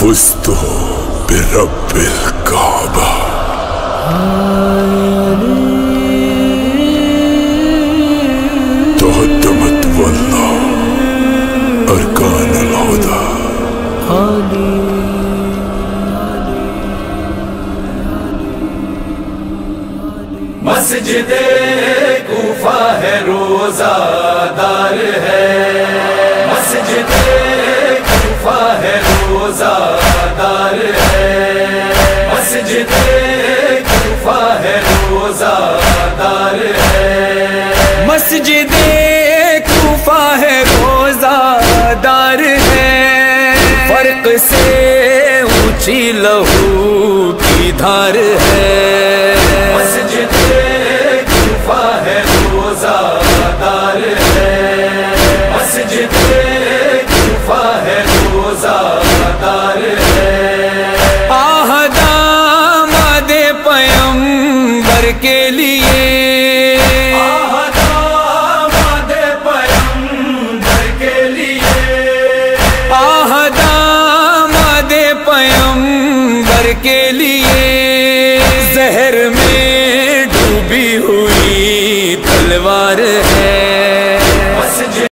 فزت برب الكعبة. تقدمت والله أركان الهدى. مسجد کوفہ ہے روزہ دار ہے، مسجد کوفہ ہے روزہ دار ہے، مسجد کوفہ ہے روزہ دار ہے، مسجد کوفہ ہے روزہ دار ہے، فرق سے اونچی لہو کی دھار ہے، مسجد کوفہ ہے روزہ دار ہے، مسجد کوفہ ہے روزہ دار ہے، آہد آمد پیغمبر کے لیے، آہد آمد پیغمبر کے لیے، آہد آمد پیغمبر کے لیے، زہر میں ڈوبی ہوئی تلوار